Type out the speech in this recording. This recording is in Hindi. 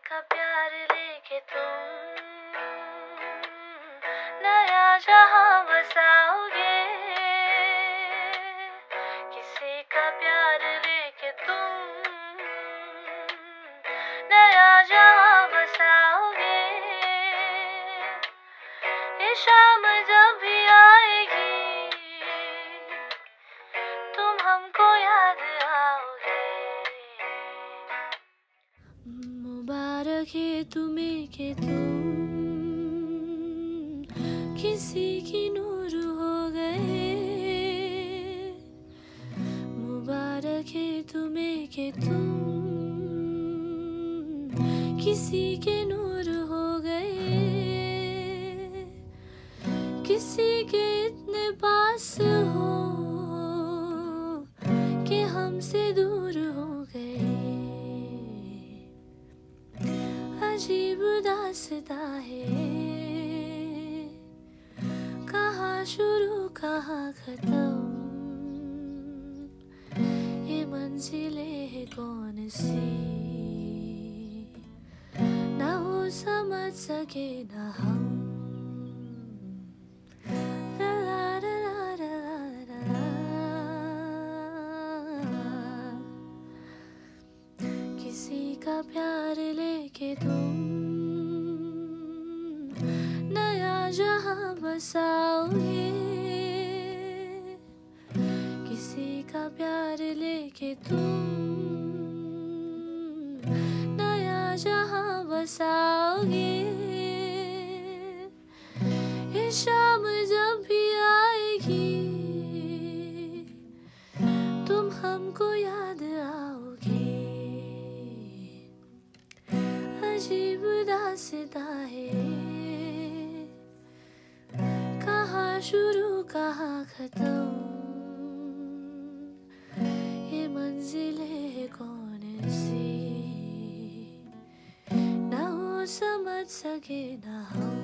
का प्यार लेके तुम नया जहां बसाओगे। किसी का प्यार लेके तुम नया जहां बसाओगे। ये शाम जब भी आएगी तुम हमको याद आओगे। मुबारक है तुम्हें कि तुम किसी की नूर हो गए। मुबारक है तुम्हें कि तुम किसी के नूर हो गए। किसी के इतने पास हो कि हमसे दूर हो गए। अजीब दास्ता है, कहाँ शुरू कहाँ खत्म। ये मंजिलें है कौन सी, ना वो समझ सके ना हम। किसी का प्यार लेके तुम नया जहां बसाओगे। किसी का प्यार लेके तुम नया जहां बसाओगे। ये शाम जब भी आएगी तुम हमको याद आओगे। अजीब दास्ता है, कहाँ शुरू कहाँ खत्म। ये मंजिलें है कौन सी, ना वो समझ सके ना हम।